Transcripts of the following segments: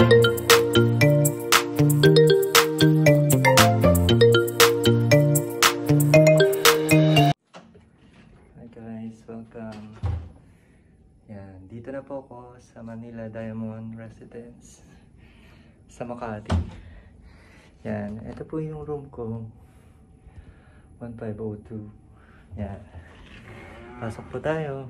Welcome. Yan, dito na po ako sa Manila Diamond Residence sa Makati. Yan, ito po yung room ko. 1502. Yan. Pasok po tayo.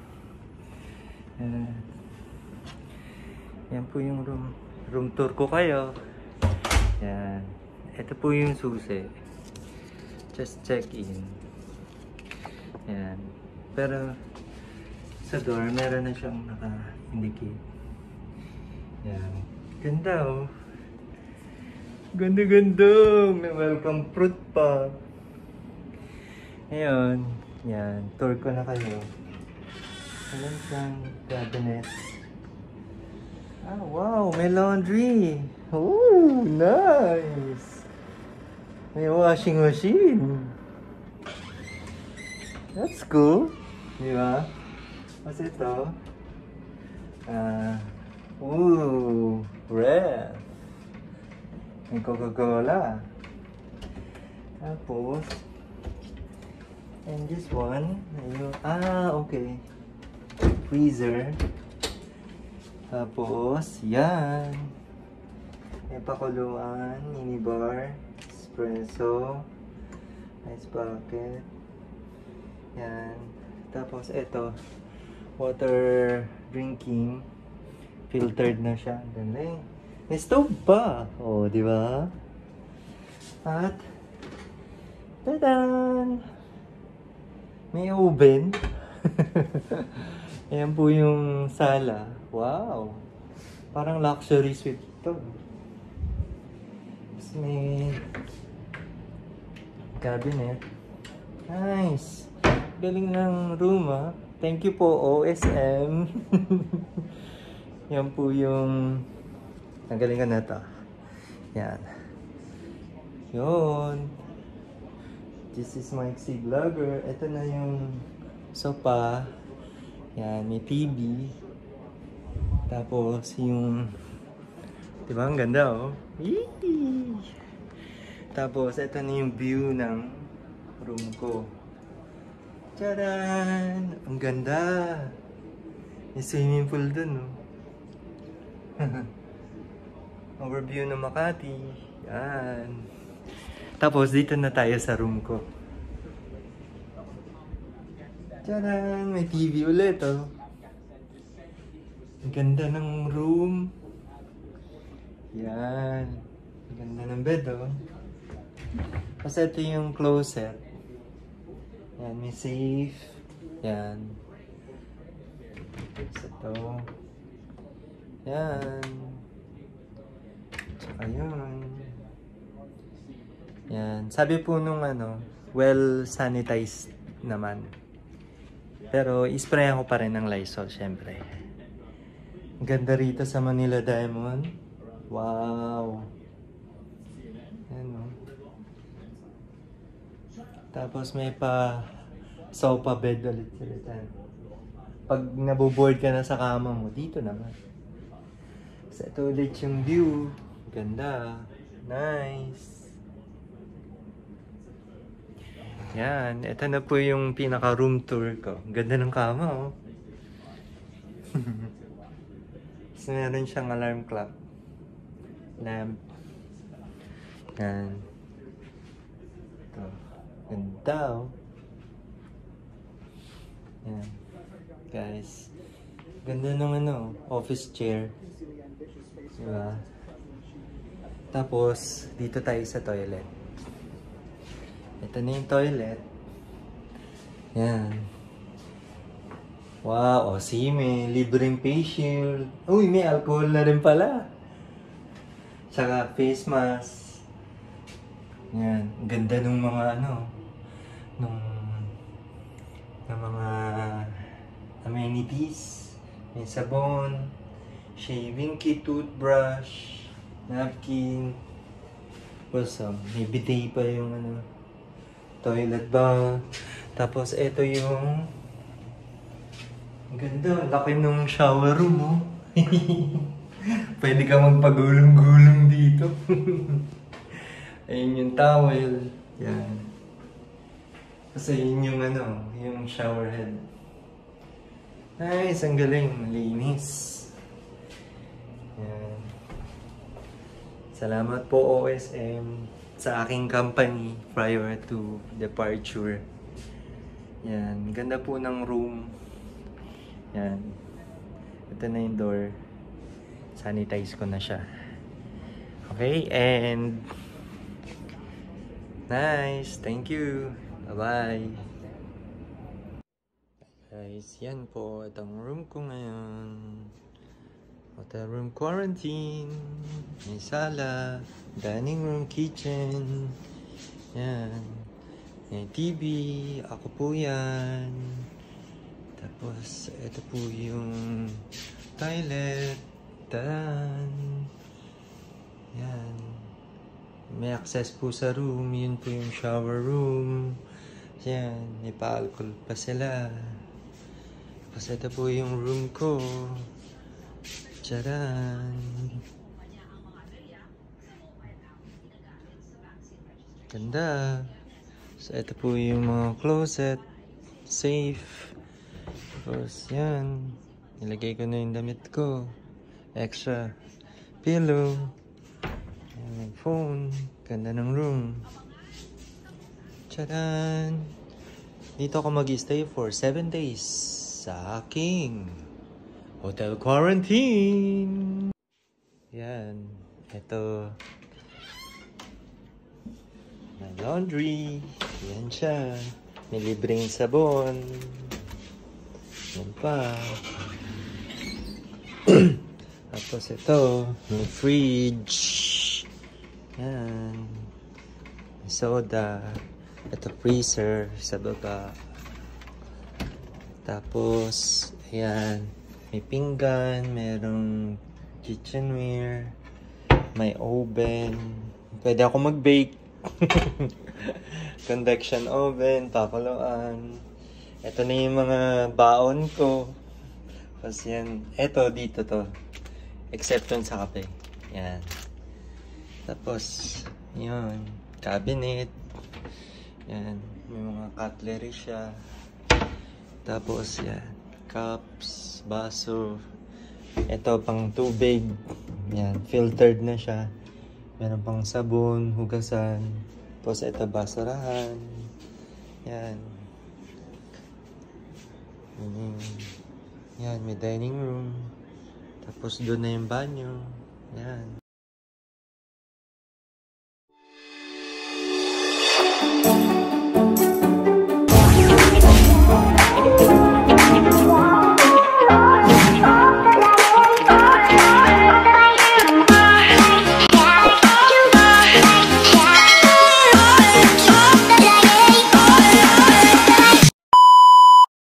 Yan. Yan po yung room tour ko kayo. Yan. Ito po yung susi. Just check in. Yan. Pero sa door, meron na siyang naka-indicate. Yan. Ganda oh. Ganda-ganda. May welcome fruit pa. Ngayon, yan. Tour ko na kayo. Alam siyang cabinet. Ah, wow. May laundry. Oh, nice. May washing machine. That's cool. Diba? Kasi ito. Red. May Coca-Cola. Tapos, and this one, okay. Freezer. Tapos, yan. May pakuluan, minibar, espresso, ice bucket. Yan. Tapos, ito. Water drinking. Filtered na siya. Galing. May stove pa. O, di ba? At, tadan! May oven. Ayan po yung sala. Wow! Parang luxury suite ito. Tapos may cabinet. Nice! Galing ng room ah. Thank you po OSM. Yan po yung nagalingan na to. Yan. Yun. This is my vlogger. Ito na yung sofa. Yan, may TV. Tapos yung, diba ang ganda oh. Eee! Tapos ito na yung view ng room ko. Tcharan! Ang ganda! May swimming pool dun, no? Overview ng Makati. Yan. Tapos, dito na tayo sa room ko. Tcharan! May TV ulit, oh. Ang ganda ng room. Yan. Ang ganda ng bed, oh. Kasi ito yung closet. Yan, may safe. Yan. Ito. Yan. Tsaka yun. Yan. Sabi po nung well sanitized naman. Pero isprayan ko pa rin ng Lysol, syempre. Ang ganda rito sa Manila Diamond. Wow. Yan o. Tapos may pa sofa bed ulit sila. Pag naboboard ka na sa kama mo, dito naman. So ito ulit yung view. Ganda. Nice. Yan. Ito na po yung pinaka room tour ko. Ganda ng kama oh. So meron siyang alarm clock. Lamp. Yan. Ito. Ganda oh. Yan. Guys. Ganda ng office chair. Diba? Tapos, dito tayo sa toilet. Ito na yung toilet. Yan. Wow, see, may libreng face shield. Uy, may alcohol na rin pala. Tsaka face mask. Yan. Ang ganda nung mga ng mga amenities. May sabon, shaving kit, toothbrush, napkin. Tapos may bidet pa yung toilet ba. Tapos ito yung ang ganda, laki ng shower room oh. Pwede ka magpagulong-gulong dito. Ayun yung towel. Yan. Kasi yun yung yung shower head. Nice, ang galing. Malinis. Yan. Salamat po OSM sa aking company prior to departure. Yan. Ganda po ng room. Yan. Ito na yung door. Sanitize ko na siya. Okay, and nice. Thank you. Bye-bye. Guys, yan po. Itong room ko ngayon. Hotel room quarantine. May sala. Dining room, kitchen. Yan. May TV. Ako po yan. Tapos, ito po yung toilet. Yan. May access po sa room. Yun po yung shower room. Yan. May pa-alcohol pa sila. Tapos ito po yung room ko. Tcharan! Ganda. So ito po yung mga closet. Safe. Tapos yan. Nilagay ko na yung damit ko. Extra pillow. Yan, phone. Ganda ng room. Tcharan! Dito ako mag-stay for 7 days. Sa aking hotel quarantine. Yan. Ito. May laundry. Yan siya. May libreng sabon. Yan pa. Tapos ito. May fridge. Yan. May soda. Ito freezer sa baba. Tapos, ayan, may pinggan, merong kitchenware, may oven, pwede ako mag-bake, convection oven, pakuluan. Ito na yung mga baon ko. Tapos yan, eto dito to, except dun sa kape. Yan. Tapos, yun, cabinet. Yan, may mga cutlery siya. Tapos yan, cups, baso. Ito pang tubig. Yan, filtered na siya. Meron pang sabon, hugasan. Tapos ito basurahan. Yan. Yan, may dining room. Tapos doon na yung banyo. Yan.